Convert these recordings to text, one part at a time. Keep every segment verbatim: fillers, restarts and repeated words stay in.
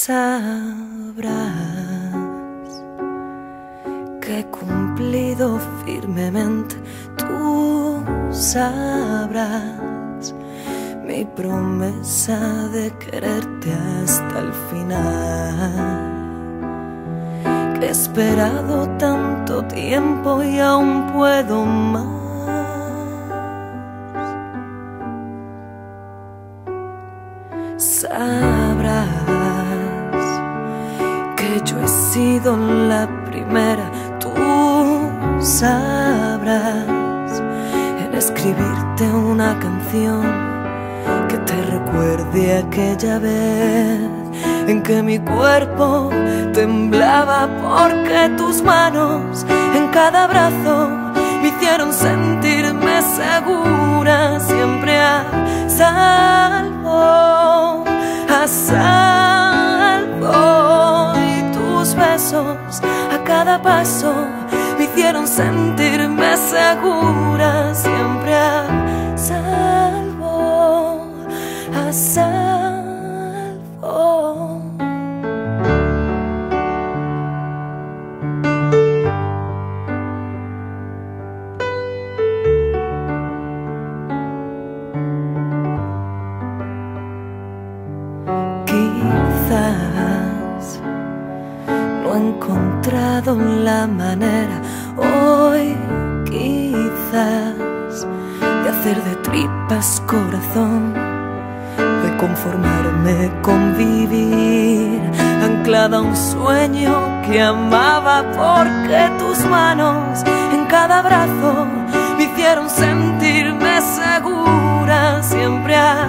sabrás que he cumplido firmemente. Tú sabrás mi promesa de quererte hasta el final, que he esperado tanto tiempo y aún puedo más. Sabrás que yo he sido la primera. Tú sabrás en escribirte una canción que te recuerde aquella vez en que mi cuerpo temblaba porque tus manos en cada abrazo me hicieron sentirme segura, siempre a salvo, a salvo. Y tus besos a cada paso me hicieron sentirme segura, siempre a salvo, a salvo. Quizás no he encontrado la manera hoy, quizás, de hacer de tripas corazón, de conformarme con vivir anclada a un sueño que amaba, porque tus manos en cada abrazo me hicieron sentirme segura, siempre a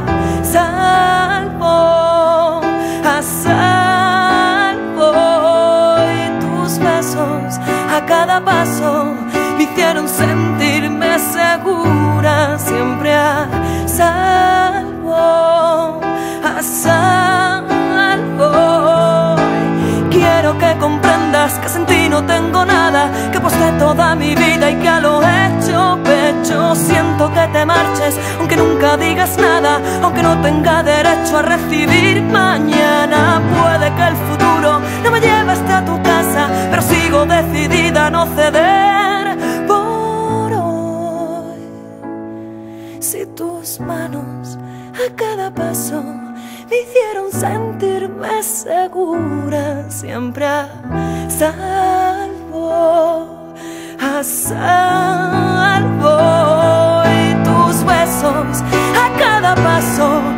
salvo, a salvo. Y tus besos a cada paso me hicieron sentirme segura, siempre a salvo, a salvo. Quiero que comprendas que sin ti no tengo nada, que posté toda mi vida y que a lo hecho pecho siento que te marches, aunque nunca digas nada, aunque no tenga derecho a recibir mañana. Puede que el futuro no me lleve hasta tu casa, pero sigo decidida a no ceder por hoy. Si tus manos a cada paso me hicieron sentirme segura, siempre a salvo, a salvo. Y tus besos a cada paso